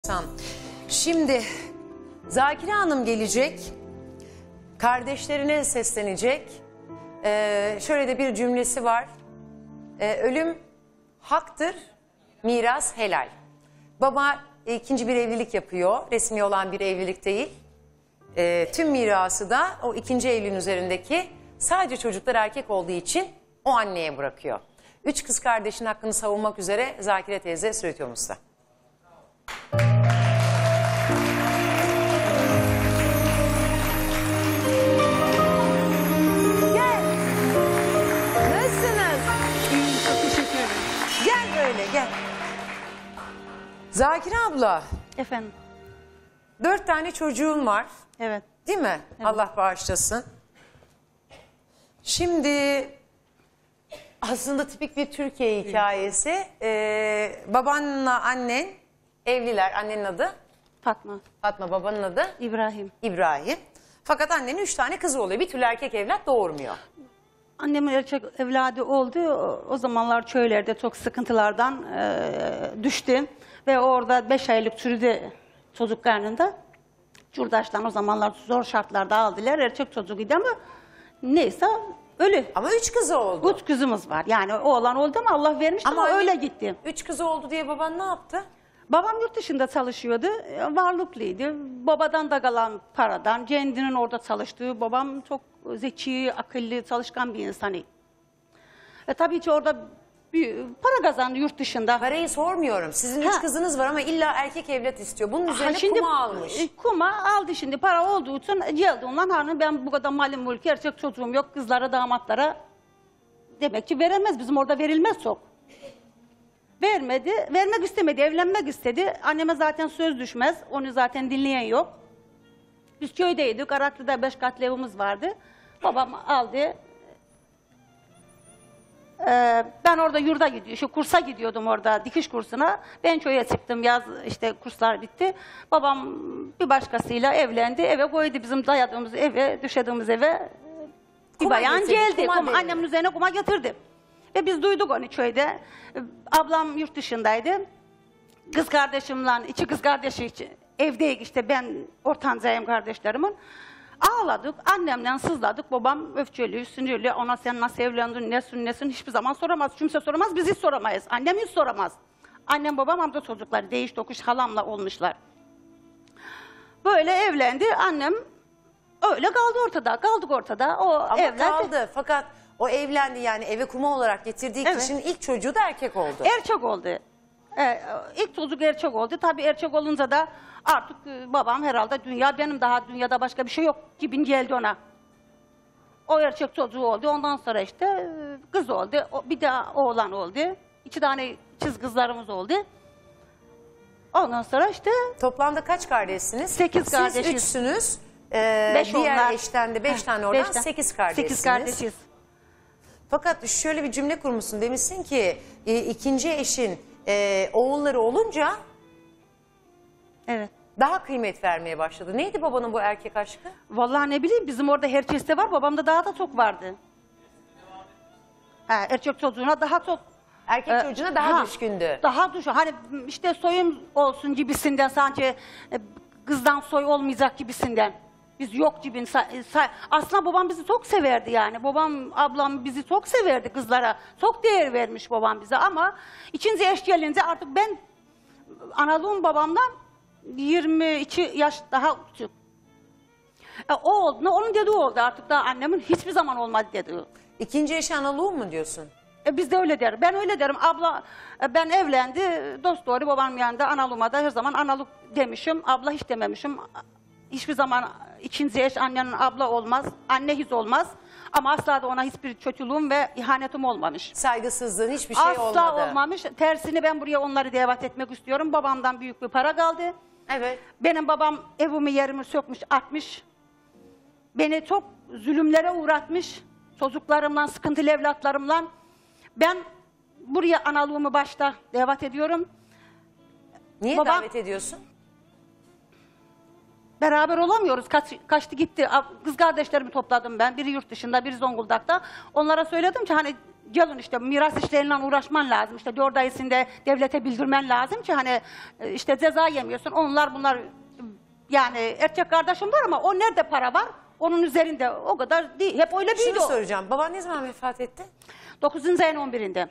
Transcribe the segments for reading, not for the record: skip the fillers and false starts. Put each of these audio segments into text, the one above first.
Şimdi Zakire Hanım gelecek, kardeşlerine seslenecek. Şöyle de bir cümlesi var. Ölüm haktır, miras helal. Baba ikinci bir evlilik yapıyor, resmi olan bir evlilik değil. Tüm mirası da o ikinci evliliğin üzerindeki sadece çocuklar erkek olduğu için o anneye bırakıyor. 3 kız kardeşin hakkını savunmak üzere Zakire teyze Sürütüyormuşsa. Gel. Zakire abla. Efendim. 4 tane çocuğun var. Evet. Değil mi? Evet. Allah bağışlasın. Şimdi aslında tipik bir Türkiye hikayesi. Babanla annen evliler. Annenin adı? Fatma. Fatma, babanın adı? İbrahim. İbrahim. Fakat annenin 3 tane kızı oluyor. Bir türlü erkek evlat doğurmuyor. Annemin erkek evladı oldu. O zamanlar köylerde çok sıkıntılardan düştü. Ve orada 5 aylık çürüdü çocuk karnında. Curdaş'tan o zamanlar zor şartlarda aldılar. Erkek çocuğuydu ama neyse ölü. Ama 3 kızı oldu. 3 kızımız var. Yani oğlan oldu ama Allah vermiş ama öyle gitti. 3 kızı oldu diye baban ne yaptı? Babam yurt dışında çalışıyordu. Varlıklıydı. Babadan da kalan paradan, kendinin orada çalıştığı. Babam çok zeki, akıllı, çalışkan bir insanı. Tabii ki orada bir para kazandı yurt dışında. Parayı sormuyorum. Sizin 3 kızınız var ama illa erkek evlat istiyor. Bunun üzerine şimdi, kuma almış. Kuma aldı şimdi. Para olduğu için geldi ondan. Hanım ben bu kadar malum mülk, erkek çocuğum yok. Kızlara, damatlara demek ki veremez. Bizim orada verilmez çok. Vermedi, vermek istemedi, evlenmek istedi. Anneme zaten söz düşmez, onu zaten dinleyen yok. Biz köydeydik, Araklı'da 5 katlı evimiz vardı. Babam aldı. Ben orada yurda gidiyorum, şu kursa gidiyordum orada, dikiş kursuna. Ben köye çıktım, yaz işte kurslar bitti. Babam bir başkasıyla evlendi, eve koydu bizim dayadığımız eve, düşediğimiz eve. Bir bayan geldi, annemin üzerine kuma getirdi. Ve biz duyduk onu köyde. Ablam yurt dışındaydı. Kız kardeşimle, 2 kız kardeşi evdeydik işte ben ortancayım kardeşlerimin. Ağladık, annemle sızladık. Babam öfkeli, sinirli. Ona sen nasıl evlendin, nesin hiçbir zaman soramaz. Kimse soramaz, biz hiç soramayız. Annem hiç soramaz. Annem babam amca çocukları değiş tokuş halamla olmuşlar. Böyle evlendi. Annem öyle kaldı ortada. Kaldık ortada. O ama evlendi. Kaldı fakat o evlendi yani eve kuma olarak getirdiği kişinin ilk çocuğu da erkek oldu. Erkek oldu. İlk çocuk erkek oldu. Tabii erkek olunca da artık babam herhalde benim daha dünyada başka bir şey yok gibi geldi ona. O erkek çocuğu oldu. Ondan sonra işte kız oldu. Bir de oğlan oldu. 2 tane çiz kızlarımız oldu. Ondan sonra işte... Toplamda kaç kardeşsiniz? 8 kardeşiz. Siz 3'sünüz. 5 diğer onlar. eşten de 5 tane oradan 8 kardeşsiniz. 8 kardeşiz. Fakat şöyle bir cümle kurmuşsun. Demişsin ki ikinci eşin oğulları olunca evet, daha kıymet vermeye başladı. Neydi babanın bu erkek aşkı? Vallahi ne bileyim bizim orada herkeste var. Babamda daha da çok vardı. Erkek çocuğuna daha çok. Erkek çocuğuna daha düşkündü. Daha düşkün. Hani işte soyum olsun gibisinden sanki kızdan soy olmayacak gibisinden. Biz yok gibi. Aslında babam bizi çok severdi yani. Babam, ablam bizi çok severdi kızlara. Çok değer vermiş babam bize ama ikinci eş gelince artık ben analığım babamdan 22 yaş daha küçük. O oldu. Onun dediği oldu artık daha annemin hiçbir zaman olmadı dediği. İkinci eşi analığı mı diyorsun? Biz de öyle deriz. Ben öyle derim. Abla ben evlendi. Dost doğru babam yanında analığıma da her zaman analık demişim. Abla hiç dememişim. Hiçbir zaman ikinci eş annenin abla olmaz. Anne hiç olmaz. Ama asla da ona hiçbir kötülüğüm ve ihanetim olmamış. Saygısızlığın hiçbir şey olmadı. Asla olmamış. Tersini ben buraya onları davet etmek istiyorum. Babamdan büyük bir para kaldı. Evet. Benim babam evimi yerimi sökmüş, atmış. Beni çok zulümlere uğratmış. Çocuklarımla, sıkıntılı evlatlarımla. Ben buraya analığımı başta davet ediyorum. Niye davet ediyorsun? Beraber olamıyoruz. Kaçtı gitti. Kız kardeşlerimi topladım ben. Biri yurt dışında, biri Zonguldak'ta. Onlara söyledim ki hani gelin işte miras işleriyle uğraşman lazım. İşte 4 ay içinde devlete bildirmen lazım ki hani işte ceza yemiyorsun. Onlar bunlar yani erkek kardeşim var ama o nerede para var? Onun üzerinde o kadar değil. Hep öyle büyüdü Şunu o. soracağım. Baban ne zaman vefat etti? 9. ayın 11'inde.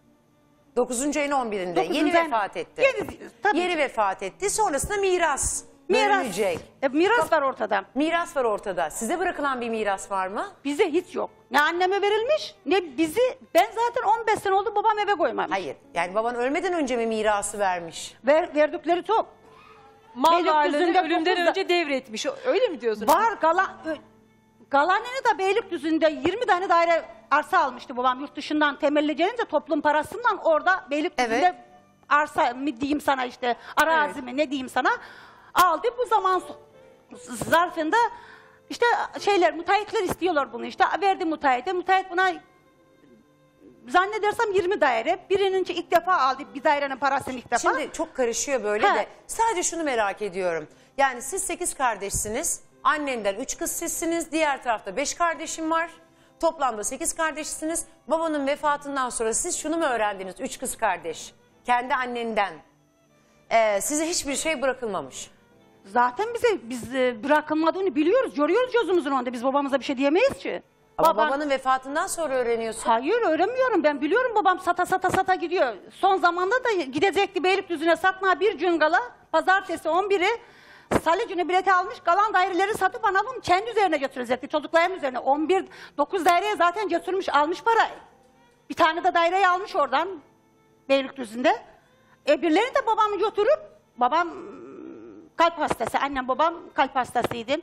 9. ayın 11'inde. 9. Yeni ayın- vefat etti. Tabii Yeni ki. vefat etti. Sonrasında miras Miras. bölünecek. Miras var ortada. Miras var ortada. Size bırakılan bir miras var mı? Bize hiç yok. Ne anneme verilmiş ne bizi. Ben zaten 15 sene oldu babam eve koymamış. Hayır. Yani baban ölmeden önce mi mirası vermiş? Verdikleri çok. Mal Beylikdüzü'nde varlığını ölümden 9'da önce devretmiş. Öyle mi diyorsunuz? Var Galaneni de Beylikdüzü'nde 20 tane daire arsa almıştı babam yurt dışından temelli gelince toplum parasından orada Beylikdüzü'nde Evet. arsa mı diyeyim sana işte arazi Evet. mi ne diyeyim sana aldı bu zaman zarfında işte müteahhitler istiyorlar bunu işte verdi müteahhite müteahhit buna zannedersem 20 daire birinin ilk defa aldı bir dairenin parasını ilk defa. Şimdi çok karışıyor böyle He. de. Sadece şunu merak ediyorum. Yani siz 8 kardeşsiniz. Annenden 3 kız sizsiniz. Diğer tarafta 5 kardeşim var. Toplamda 8 kardeşsiniz. Babanın vefatından sonra siz şunu mu öğrendiniz? 3 kız kardeş. Kendi annenden. Size hiçbir şey bırakılmamış. Zaten biz bırakılmadığını biliyoruz. Görüyoruz gözümüzün önünde. Biz babamıza bir şey diyemeyiz ki. Ama babanın vefatından sonra öğreniyorsun. Hayır öğrenmiyorum. Ben biliyorum babam sata gidiyor. Son zamanda da gidecekti Beylikdüzü'ne satmaya bir gün kala. Pazartesi 11'i salı günü bileti almış. Kalan daireleri satıp analım kendi üzerine götürecekti. Çocukların üzerine. 9 daireye zaten götürmüş almış parayı. Bir tane de daireyi almış oradan Beylikdüzü'nde. Birilerini de babamı götürüp babam kalp hastası. Annem babam kalp hastasıydı.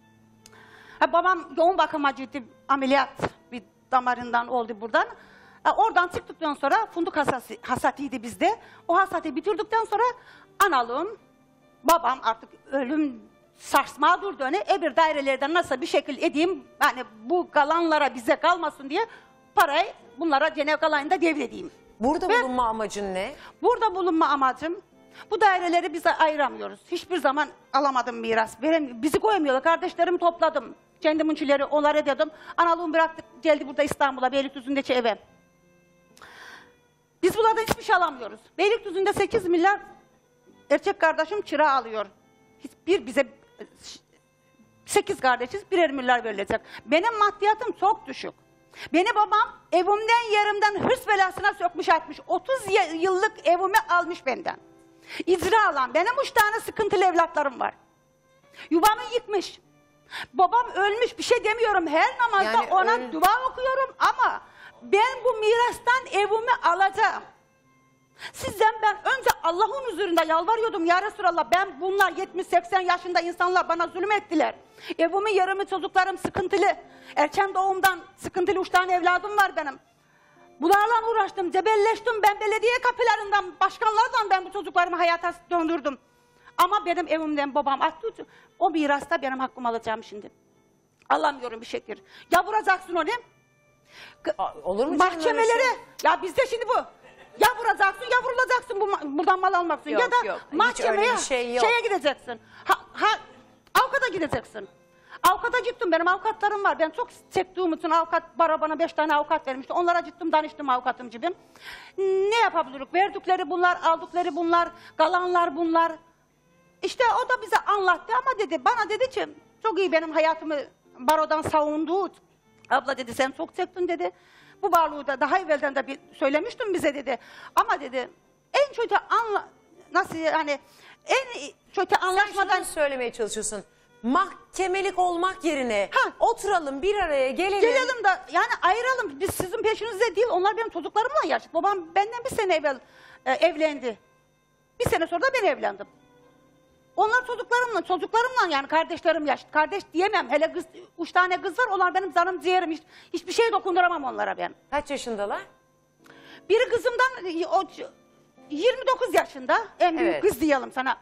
Babam yoğun bakıma ciddi ameliyat bir damarından oldu buradan. Oradan çıktıktan sonra funduk hasatıydı bizde. O hasatı bitirdikten sonra analığım, babam artık ölüm sarsma durdu. Öbür dairelerden nasıl bir şekil edeyim, yani bu kalanlara bize kalmasın diye parayı bunlara Cenevre alayında devredeyim. Burada Ben- bulunma amacın ne? Burada bulunma amacım, bu daireleri bize ayıramıyoruz. Hiçbir zaman alamadım miras. Bizi koymuyorlar. Kardeşlerimi topladım. Kendiminçileri onlara dedim. Analığımı bıraktık. Geldi burada İstanbul'a, Beylikdüzü'ndeki eve. Biz bunlardan hiçbir şey alamıyoruz. Beylikdüzü'nde 8 milyar erkek kardeşim kira alıyor. Hiçbir bize 8 kardeşiz, 1'er milyar verilecek. Benim maddiyatım çok düşük. Beni babam evimden yerimden hırs belasına sökmüş atmış. 30 yıllık evimi almış benden. İcra alan. Benim 3 tane sıkıntılı evlatlarım var. Yuvamı yıkmış. Babam ölmüş, bir şey demiyorum. Her namazda Yani ona dua okuyorum ama ben bu mirastan evimi alacağım. Sizden ben önce Allah'ın huzurunda yalvarıyordum ya Resulallah, ben bunlar 70-80 yaşında insanlar bana zulüm ettiler. Evimi yerimi çocuklarım sıkıntılı. Erken doğumdan sıkıntılı 3 tane evladım var benim. Bunlarla uğraştım, cebelleştim. Ben belediye kapılarından, başkanlardan ben bu çocuklarımı hayata döndürdüm. Ama benim evimden babam attı. O mirasta benim hakkımı alacağım şimdi. Alamıyorum bir şekil. Ya vuracaksın onu. Olur mu canım öyle Mahkemelere. şey? Ya bizde şimdi bu. Ya vuracaksın ya vurulacaksın buradan mal almak için. Yok, Ya da yok. Hiç mahkemeye öyle bir şey yok. şeye gideceksin. Avukata gideceksin. Avukata gittim, benim avukatlarım var. Ben çok çektiğim için avukat bana 5 tane avukat vermişti. Onlara gittim, danıştım avukatım gibi. Ne yapabiliriz? Verdikleri bunlar, aldıkları bunlar, kalanlar bunlar. İşte o da bize anlattı ama dedi, bana dedi ki çok iyi benim hayatımı barodan savundu. Abla dedi sen çok çektin dedi. Bu varlığı da daha evvelden de bir söylemiştim bize dedi. Ama dedi en kötü nasıl yani en kötü anlaşmadan Şunu söylemeye çalışıyorsun. Mahkemelik olmak yerine oturalım bir araya gelelim de yani ayıralım. Biz sizin peşinizde değil, onlar benim çocuklarımla yaşadı. Babam benden bir sene evvel evlendi. Bir sene sonra da ben evlendim. Onlar çocuklarımla yani kardeşlerim yaşlı. Kardeş diyemem. Hele kız, 3 tane kız var. Onlar benim canım ciğerim. Hiçbir şey dokunduramam onlara ben. Kaç yaşındalar? Biri kızımdan 29 yaşında. En büyük Evet. kız diyelim sana.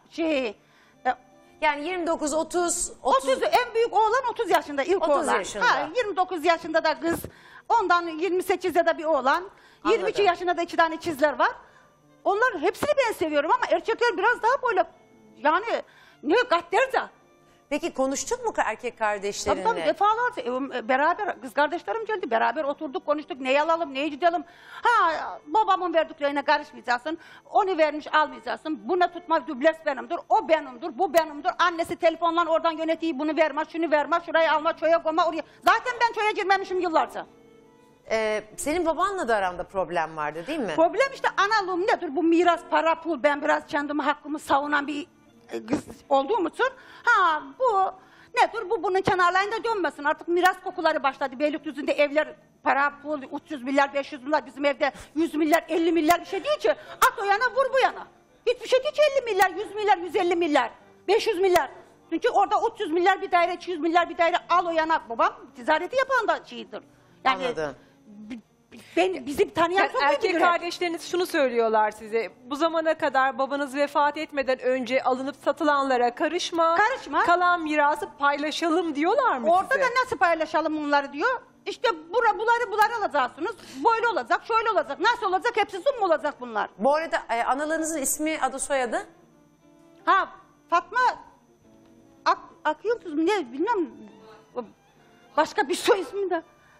Yani 29, 30, 30 en büyük oğlan 30 yaşında ilk 30 oğlan. yaşında. 29 yaşında da kız. Ondan 28'de de bir oğlan. 22 Anladım. yaşında da 2 tane ikizler var. Onların hepsini ben seviyorum ama erkekler biraz daha böyle yani ne gaddarca. Peki konuştun mu erkek kardeşlerinle? Tabii defalarca beraber kız kardeşlerim geldi. Beraber oturduk konuştuk. Neyi alalım neyi gidelim. Ha babamın verdiklerine karışmayacaksın. Onu vermiş almayacaksın. Bunu tutmak dubleks benimdir. O benimdir. Bu benimdir. Annesi telefonla oradan yönetiyor. Bunu verme şunu verme. Şurayı alma çöye koyma oraya. Zaten ben çöye girmemişim yıllarca. Senin babanla da aranda problem vardı değil mi? Problem işte analığım nedir? Bu miras, para, pul. Ben biraz kendimi hakkımı savunan bir kız olduğum için. Ha bu nedir? Bu bunun kenarlarında dönmesin. Artık miras kokuları başladı. Beylikdüzü'nde evler, para, pul, 300 milyar, 500 milyar. Bizim evde 100 milyar, 50 milyar bir şey değil ki. At o yana, vur bu yana. Hiçbir şey değil ki 50 milyar, 100 milyar, 150 milyar, 500 milyar. Çünkü orada 300 milyar bir daire, 200 milyar bir daire al o yana. Babam ticareti yapan da şeydir. Yani Anladım. bizi tanıyan Yani çok erkek iyi kardeşleriniz şunu söylüyorlar size. Bu zamana kadar babanız vefat etmeden önce alınıp satılanlara karışma. Karışma. Kalan mirası paylaşalım diyorlar mı Orada size? da nasıl paylaşalım bunları diyor. İşte bunları alacaksınız. Böyle olacak, şöyle olacak. Nasıl olacak? Hepsi zım mı olacak bunlar? Bu arada analarınızın ismi, adı, soyadı? Ha Fatma Akyıldız mı ne bilmem. Başka bir soy ismi de.